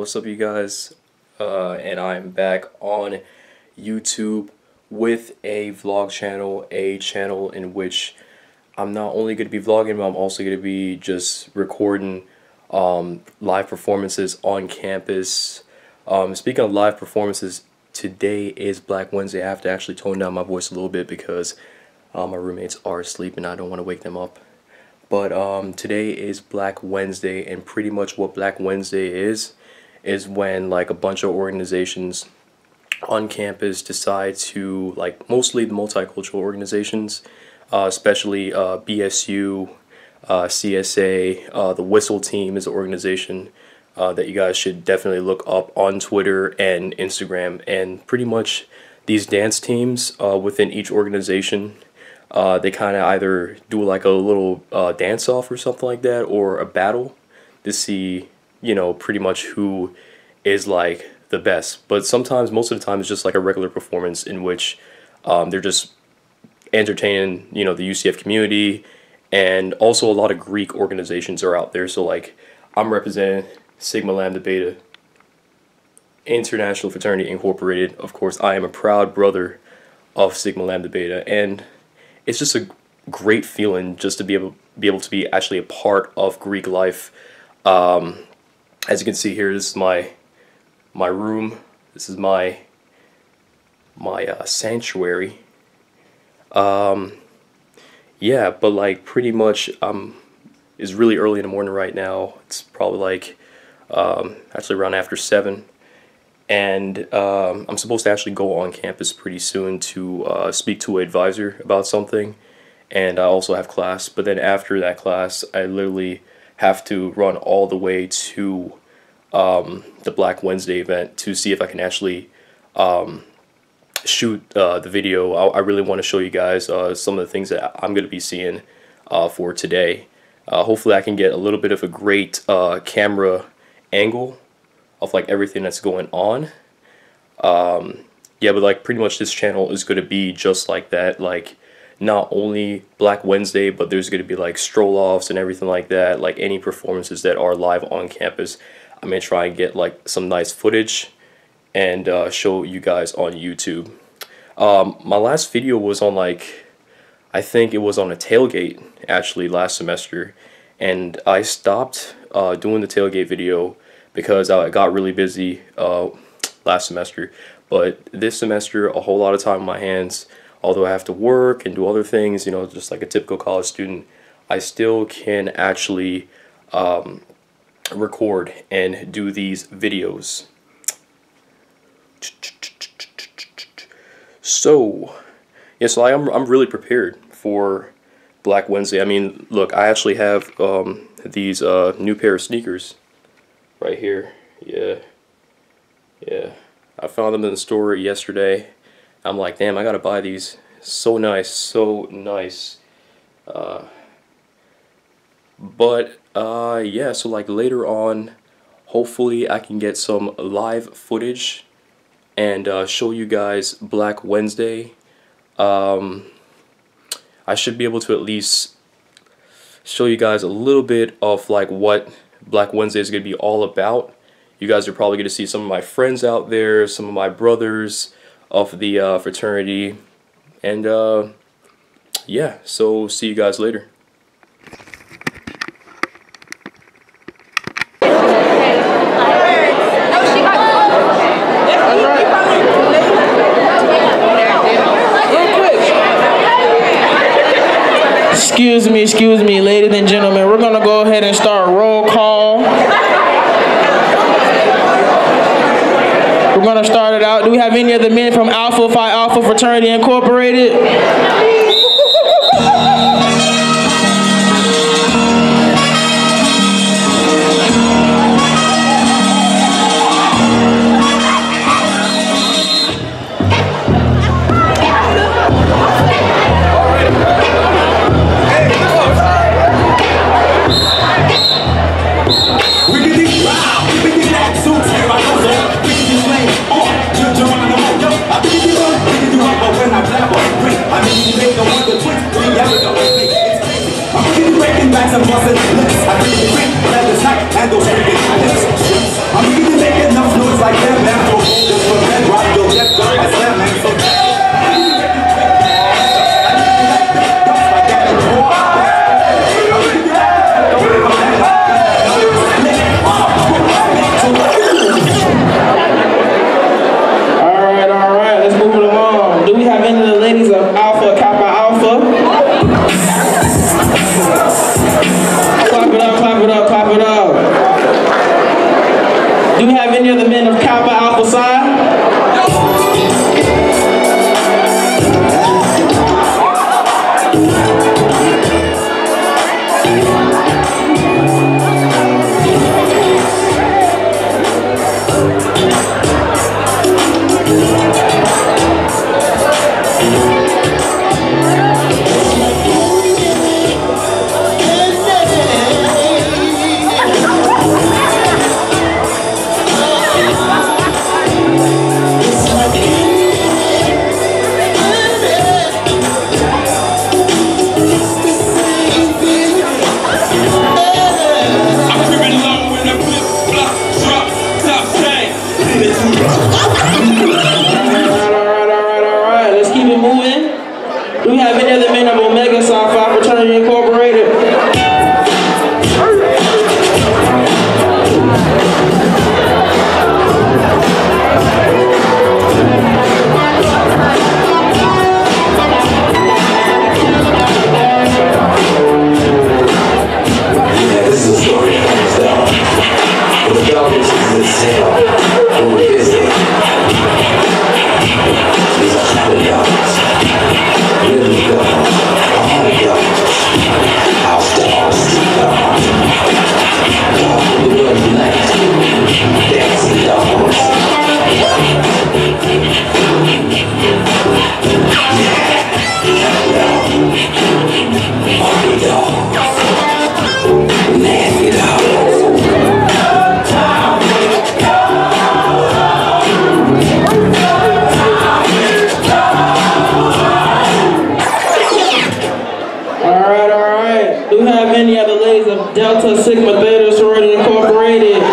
What's up, you guys? And I'm back on YouTube with a vlog channel, a channel in which I'm not only going to be vlogging, but I'm also going to be just recording live performances on campus. Speaking of live performances, today is Black Wednesday. I have to actually tone down my voice a little bit because my roommates are asleep and I don't want to wake them up. But today is Black Wednesday, and pretty much what Black Wednesday is when like a bunch of organizations on campus decide to, like mostly the multicultural organizations, especially BSU, CSA, the Whistle Team is an organization that you guys should definitely look up on Twitter and Instagram. And pretty much these dance teams within each organization, they kind of either do like a little dance off or something like that, or a battle to see, you know, pretty much who is like the best. But sometimes, most of the time, it's just like a regular performance in which they're just entertaining, you know, the UCF community, and also a lot of Greek organizations are out there. So like I'm representing Sigma Lambda Beta International Fraternity Incorporated. Of course, I am a proud brother of Sigma Lambda Beta, and it's just a great feeling just to be able to be actually a part of Greek life. As you can see here, this is my room. This is my sanctuary. Yeah, but like pretty much it's really early in the morning right now. It's probably like actually around after 7. And I'm supposed to actually go on campus pretty soon to speak to an advisor about something, and I also have class. But then after that class, I literally have to run all the way to the Black Wednesday event to see if I can actually shoot the video. I really want to show you guys some of the things that I'm going to be seeing for today. Hopefully I can get a little bit of a great camera angle of like everything that's going on. Yeah, but like pretty much this channel is going to be just like that, like not only Black Wednesday, but there's going to be like stroll offs and everything like that, like any performances that are live on campus. I'm going to try and get like some nice footage and show you guys on YouTube. My last video was on like, I think it was on a tailgate actually last semester, and I stopped doing the tailgate video because I got really busy last semester. But this semester, a whole lot of time on my hands. Although I have to work and do other things, you know, just like a typical college student, I still can actually record and do these videos. So, yeah, so I'm really prepared for Black Wednesday. I mean, look, I actually have these new pair of sneakers right here. Yeah, I found them in the store yesterday. I'm like, damn, I gotta buy these. So nice, so nice. But yeah, so like later on, hopefully I can get some live footage and show you guys Black Wednesday. I should be able to at least show you guys a little bit of like what Black Wednesday is going to be all about. You guys are probably going to see some of my friends out there, some of my brothers of the fraternity, and yeah, so see you guys later. Excuse me, ladies and gentlemen, we're gonna go ahead and start roll call. We're gonna start it out. Do we have any other men from Alpha Phi Alpha Fraternity Incorporated? I'm we have any other men of Omega Psi Phi Fraternity Incorporated? Do we have any other ladies of Delta Sigma Theta Sorority Incorporated?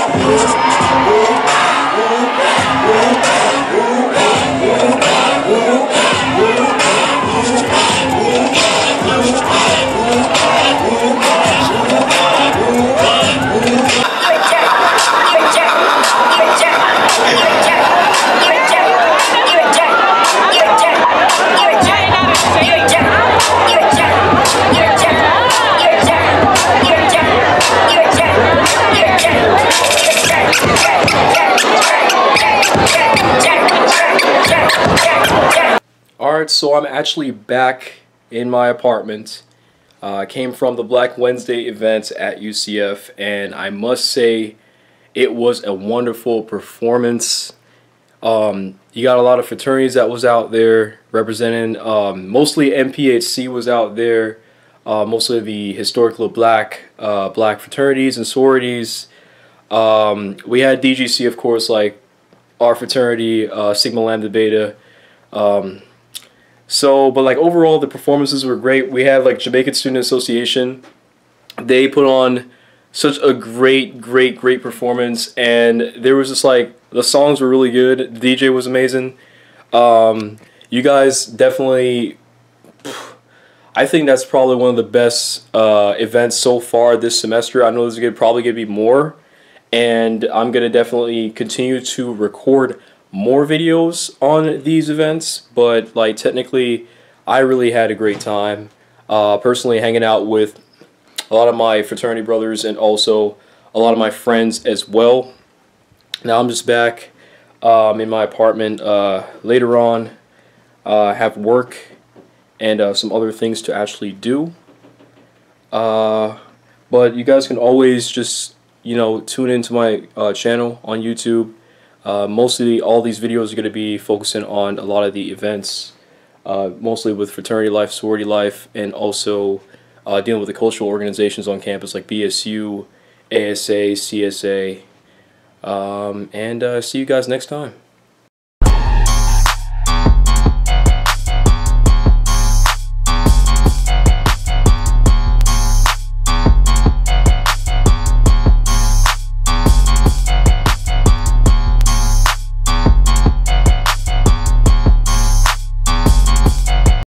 Alright, so I'm actually back in my apartment. I came from the Black Wednesday event at UCF, and I must say it was a wonderful performance. You got a lot of fraternities that was out there representing, mostly NPHC was out there, mostly the historically black fraternities and sororities. We had DGC, of course, like our fraternity, Sigma Lambda Beta. But like overall, the performances were great. We had like Jamaican Student Association. They put on such a great performance, and there was just like the songs were really good. The DJ was amazing. You guys definitely, I think that's probably one of the best events so far this semester. I know there's probably gonna be more, and I'm gonna definitely continue to record more videos on these events. But like technically, I really had a great time. Personally, hanging out with a lot of my fraternity brothers and also a lot of my friends as well. Now I'm just back in my apartment. Later on, have work and some other things to actually do. But you guys can always just, you know, tune into my channel on YouTube. Mostly all these videos are going to be focusing on a lot of the events, mostly with fraternity life, sorority life, and also dealing with the cultural organizations on campus like BSU, ASA, CSA, and see you guys next time.